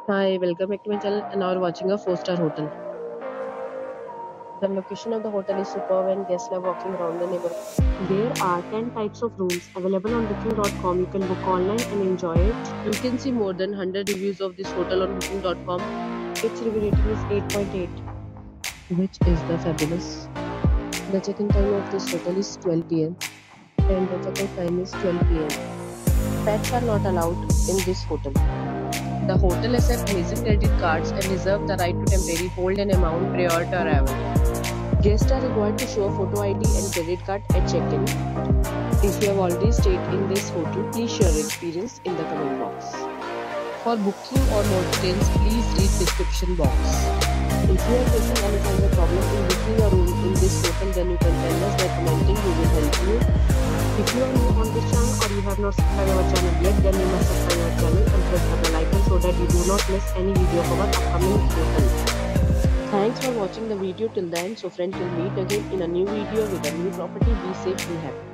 Hi, welcome back to my channel and now we're watching a 4-star hotel. The location of the hotel is superb and guests love walking around the neighborhood. There are 10 types of rooms available on booking.com. You can book online and enjoy it. You can see more than 100 reviews of this hotel on booking.com. Its review rating is 8.8, which is the fabulous. The check-in time of this hotel is 12 p.m. and the check-out time is 12 p.m. Pets are not allowed in this hotel. The hotel accepts major credit cards and reserves the right to temporarily hold an amount prior to arrival. Guests are required to show a photo ID and credit card at check-in. If you have already stayed in this hotel, please share your experience in the comment box. For booking or more details, please read description box. If you are facing any kind of problem in booking a room in this hotel, then you can tell us by commenting. We will help you. If you are new on this channel or you have not subscribed our channel yet, then you must subscribe our channel and press the bell icon so that you do not miss any video of our upcoming hotel. Thanks for watching the video till the end. So friends, will meet again in a new video with a new property. Be safe, be happy.